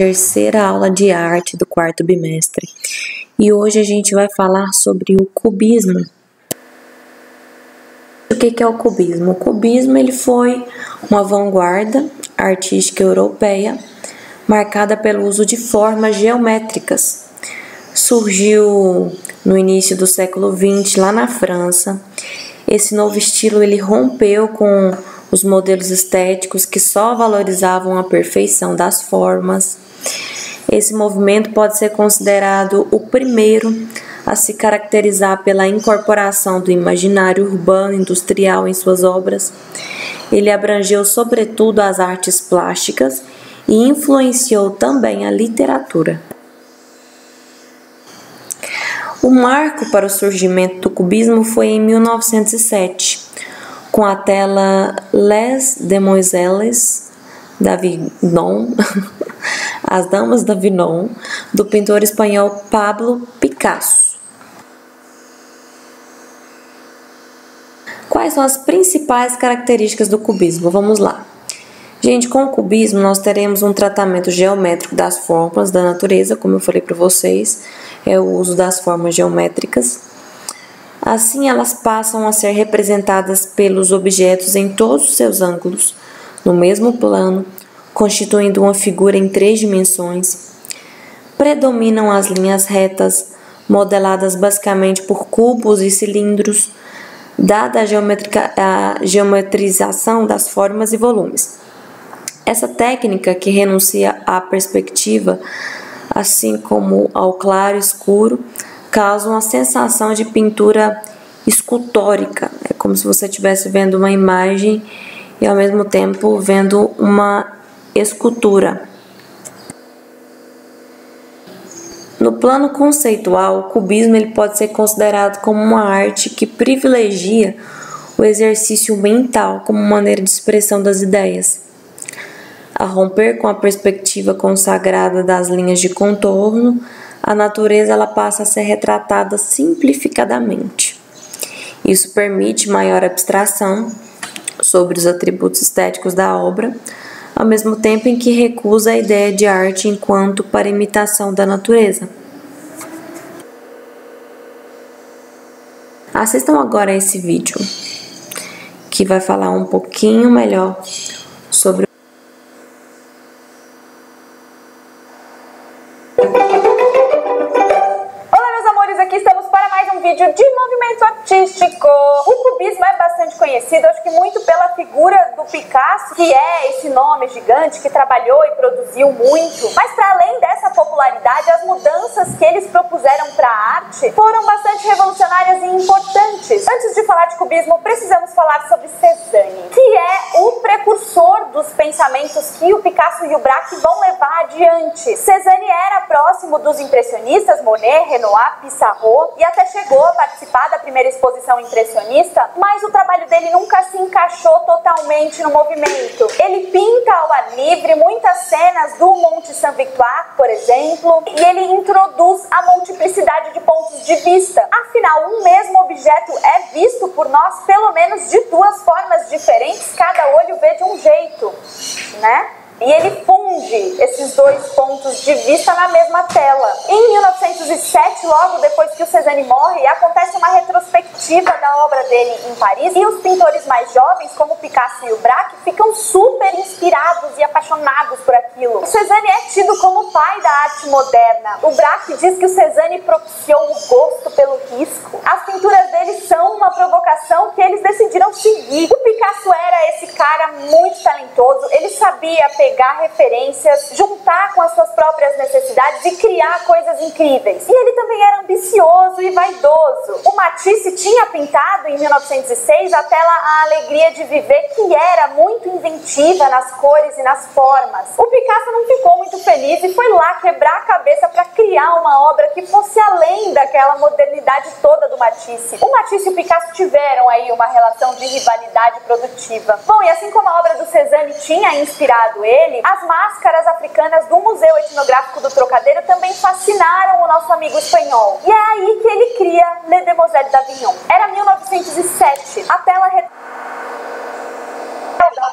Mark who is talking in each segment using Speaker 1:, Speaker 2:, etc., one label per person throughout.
Speaker 1: terceira aula de arte do quarto bimestre e hoje a gente vai falar sobre o cubismo. O que é o cubismo? O cubismo ele foi uma vanguarda artística europeia marcada pelo uso de formas geométricas. Surgiu no início do século XX lá na França. Esse novo estilo ele rompeu com os modelos estéticos que só valorizavam a perfeição das formas. Esse movimento pode ser considerado o primeiro a se caracterizar pela incorporação do imaginário urbano industrial em suas obras. Ele abrangeu sobretudo as artes plásticas e influenciou também a literatura. O marco para o surgimento do cubismo foi em 1907, com a tela Les Demoiselles d'Avignon, As Damas d'Avignon, do pintor espanhol Pablo Picasso. Quais são as principais características do cubismo? Vamos lá. Gente, com o cubismo nós teremos um tratamento geométrico das formas da natureza, como eu falei para vocês, é o uso das formas geométricas. Assim, elas passam a ser representadas pelos objetos em todos os seus ângulos, no mesmo plano, constituindo uma figura em 3 dimensões. Predominam as linhas retas, modeladas basicamente por cubos e cilindros, dada a geometrização das formas e volumes. Essa técnica, que renuncia à perspectiva, assim como ao claro e escuro, causa uma sensação de pintura escultórica. É como se você estivesse vendo uma imagem e ao mesmo tempo vendo uma escultura. No plano conceitual, o cubismo ele pode ser considerado como uma arte que privilegia o exercício mental como maneira de expressão das ideias. A romper com a perspectiva consagrada das linhas de contorno, a natureza ela passa a ser retratada simplificadamente. Isso permite maior abstração sobre os atributos estéticos da obra, ao mesmo tempo em que recusa a ideia de arte enquanto para imitação da natureza. Assistam agora a esse vídeo, que vai falar um pouquinho melhor sobre
Speaker 2: de movimento artístico. O cubismo é bastante conhecido, acho que muito pela figura do Picasso, que é esse nome gigante que trabalhou e produziu muito. Mas para além dessa popularidade, as mudanças que eles propuseram para a arte foram bastante revolucionárias e importantes. Antes de falar de cubismo, precisamos falar sobre Cézanne, que é o precursor dos pensamentos que o Picasso e o Braque vão levar adiante. Cézanne era próximo dos impressionistas, Monet, Renoir, Pissarro, e até chegou a participar da primeira exposição impressionista, mas o trabalho dele nunca se encaixou totalmente no movimento. Ele pinta ao ar livre muitas cenas do Monte Saint-Victoire, por exemplo, e ele introduz a multiplicidade de pontos de vista. Afinal, um mesmo objeto é visto por nós pelo menos de 2 formas diferentes, cada olho vê de um jeito, né? E ele funde esses 2 pontos de vista na mesma tela. Em 1907, logo depois que o Cézanne morre, acontece uma retrospectiva da obra dele em Paris e os pintores mais jovens, como Picasso e o Braque, ficam super inspirados e apaixonados por aquilo. O Cézanne é tido como o pai da arte moderna. O Braque diz que o Cézanne propiciou o gosto pelo risco. As pinturas dele são uma provocação que eles decidiram seguir. O Picasso era esse cara muito talentoso, ele sabia pegar referências, juntar com as suas próprias necessidades e criar coisas incríveis. E ele também era ambicioso e vaidoso. O Matisse tinha pintado em 1906 a tela A Alegria de Viver, que era muito inventiva nas cores e nas formas. O Picasso não ficou muito feliz e foi lá quebrar a cabeça para criar uma obra que fosse além daquela modernidade toda do Matisse. O Matisse e o Picasso tiveram aí uma relação de rivalidade produtiva. Bom, e assim como a obra do Cézanne tinha inspirado ele, as máscaras africanas do Museu Etnográfico do Trocadeiro também fascinaram o nosso amigo espanhol. E é aí que ele cria Les Demoiselles d'Avignon. Era 1907. A tela da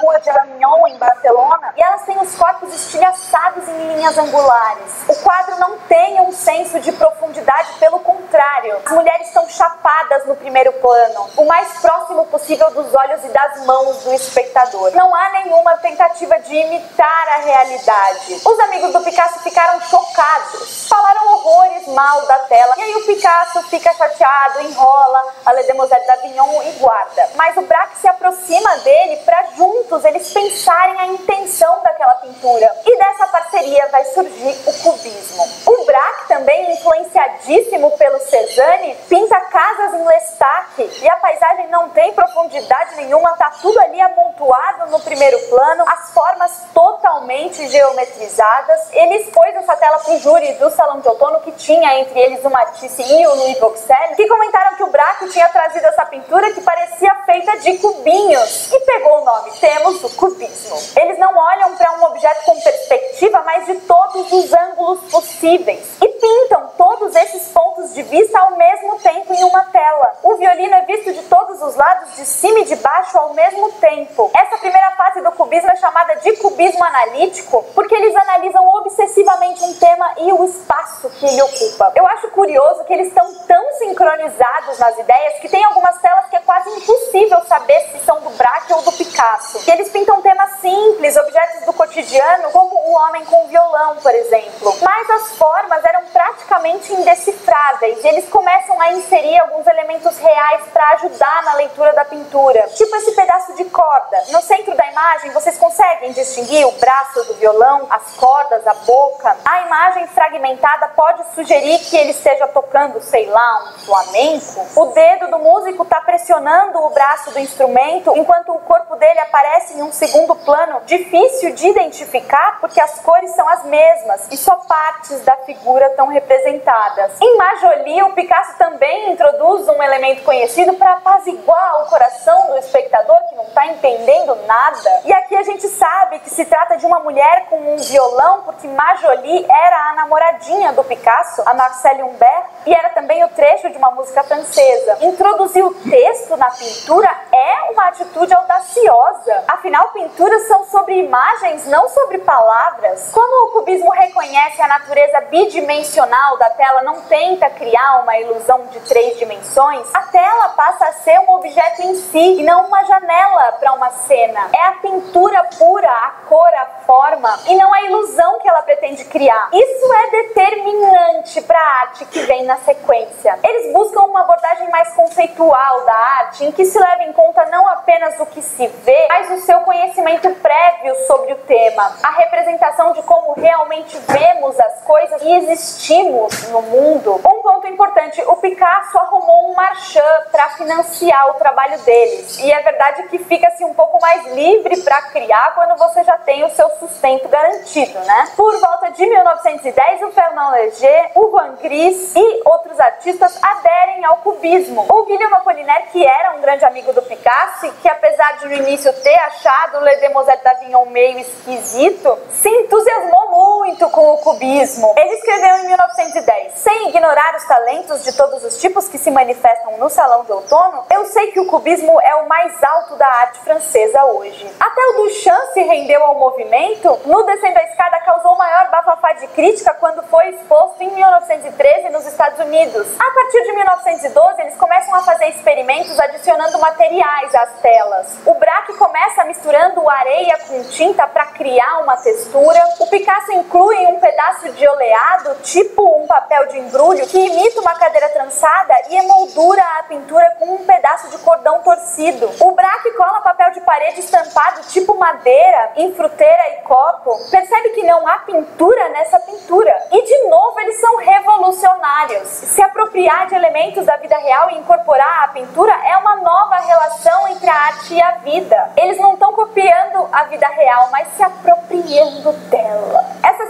Speaker 2: rua de Avignon, em Barcelona, e elas têm os corpos estilhaçados em linhas angulares. O quadro não tem um senso de profundidade, pelo contrário. As mulheres estão chapadas no primeiro plano, o mais próximo possível dos olhos e das mãos do espectador. Não há nenhuma tentativa de imitar a realidade. Os amigos do Picasso ficaram chocados, falaram horrores mal da tela, e aí o Picasso fica chateado, enrola a Les Demoiselles d'Avignon e guarda. Mas o Braque se aproxima dele para juntos eles pensarem a intenção daquela pintura. E dessa parceria vai surgir o cubismo. O Braque, também influenciadíssimo pelo Cézanne, pinta casas em L'Estaque e a paisagem não tem profundidade nenhuma, tá tudo ali amontoado no primeiro plano, as formas totalmente geometrizadas. Ele expôs essa tela pro júri do Salão de Outono, que tinha entre eles o Matisse e o Louis Vauxhall, que comentaram que o Braque tinha trazido essa pintura que parecia feita de cubinhos e pegou o nome. Temos o cubismo. Eles não olham para um objeto com perspectiva, mas de todos os ângulos possíveis e pintam todos esses pontos de vista ao mesmo tempo em uma tela. O violino é visto de todos os lados, de cima e de baixo ao mesmo tempo. Essa primeira fase do cubismo é chamada de cubismo analítico porque eles analisam obsessivamente um tema e o espaço que ele ocupa. Eu acho curioso que eles estão tão sincronizados nas ideias que tem algumas telas que é quase impossível saber se são do Braque ou do Picasso. E eles pintam temas simples, objetos do cotidiano, como o homem com violão, por exemplo. Mas as formas eram praticamente indecifráveis e eles começam a inserir alguns elementos reais para ajudar na leitura da pintura. Tipo esse pedaço de corda. No centro da imagem, vocês conseguem distinguir o braço do violão, as cordas, a boca? A imagem fragmentada pode sugerir que ele esteja tocando, sei lá, um flamenco. O dedo do músico está pressionando o braço do instrumento, enquanto o corpo dele aparece em um segundo plano, difícil de identificar porque as cores são as mesmas e só partes da figura estão representadas. Em Majoli, o Picasso também introduz um elemento conhecido para apaziguar o coração do espectador que não está entendendo nada. E aqui a gente sabe que se trata de uma mulher com um violão porque Majoli era a namoradinha do Picasso, a Marcelle Humbert, e era também o trecho de uma música francesa. Introduzir o texto na pintura é uma atitude audaciosa. Afinal, pinturas são sobre imagens, não sobre palavras. Como o cubismo reconhece a natureza bidimensional da tela, não tenta criar uma ilusão de 3 dimensões, a tela passa a ser um objeto em si e não uma janela para uma cena. É a pintura pura, a cor, a forma, e não a ilusão que ela pretende criar. Isso é determinante para a arte que vem na sequência. Eles buscam uma abordagem mais conceitual da arte, em que se leva em conta não apenas o que se vê, mas o seu conhecimento prévio sobre o tema, a representação de como realmente vemos as coisas e existimos no mundo. Um ponto importante, o Picasso arrumou um marchand para financiar o trabalho deles, e é verdade que fica-se um pouco mais livre para criar quando você já tem o seu sustento garantido, né? Por volta de 1910, o Fernand Léger, o Juan Gris e outros artistas aderem ao cubismo. O Guillaume Apollinaire, que era um grande amigo do Picasso e que, apesar de no início ter achado Les Demoiselles d'Avignon meio esquisito, se entusiasmou muito com o cubismo. Ele escreveu em 1910: sem ignorar os talentos de todos os tipos que se manifestam no Salão de Outono, eu sei que o cubismo é o mais alto da arte francesa hoje. Até o Duchamp se rendeu ao movimento. No Descendo a Escada causou o maior bafafá de crítica quando foi exposto em 1913 nos Estados Unidos. A partir de 1912, eles começam a fazer experimentos adicionando materiais às telas. O Braque começa misturando areia com tinta para criar uma textura. O Picasso inclui um pedaço de oleado, tipo um papel de embrulho, que imita uma cadeira trançada e emoldura a pintura com um pedaço de cordão torcido. O Braque cola papel de parede estampado, tipo madeira, em fruteira e copo. Percebe que não há pintura nessa pintura. E de novo eles são revolucionários. Se apropriar de elementos da vida real e incorporar à pintura é uma nova relação entre a arte e a vida. Eles não estão copiando a vida real, mas se apropriando dela. Essa segunda fase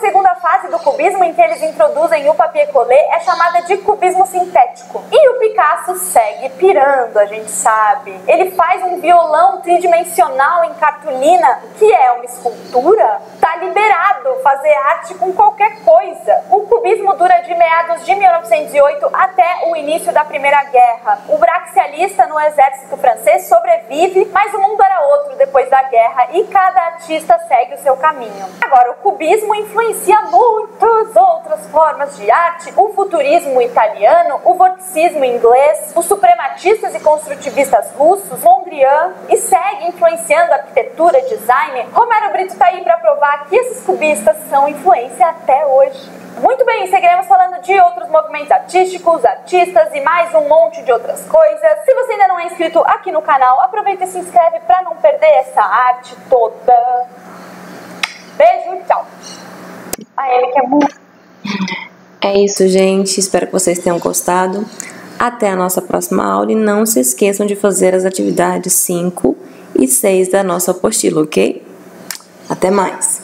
Speaker 2: fase do cubismo em que eles introduzem o papier-collé é chamada de cubismo sintético. E o Picasso segue pirando, a gente sabe. Ele faz um violão tridimensional em cartolina, que é uma escultura. Tá liberado fazer arte com qualquer coisa. O cubismo dura de meados de 1908 até o início da Primeira Guerra. O braxialista no exército francês sobrevive, mas o mundo era outro depois da guerra e cada artista segue o seu caminho. Agora, o cubismo influencia muitas outras formas de arte: o futurismo italiano, o vorticismo inglês, os suprematistas e construtivistas russos, Mondrian, e segue influenciando arquitetura, design. Romero Brito tá aí para provar que esses cubistas são influência até hoje. Muito bem, seguiremos falando de outros movimentos artísticos, artistas e mais um monte de outras coisas. Se você ainda não é inscrito aqui no canal, aproveita e se inscreve para não perder essa arte toda. Beijo e tchau. A Amy quer muito.
Speaker 1: É isso, gente. Espero que vocês tenham gostado. Até a nossa próxima aula e não se esqueçam de fazer as atividades 5 e 6 da nossa apostila, ok? Até mais!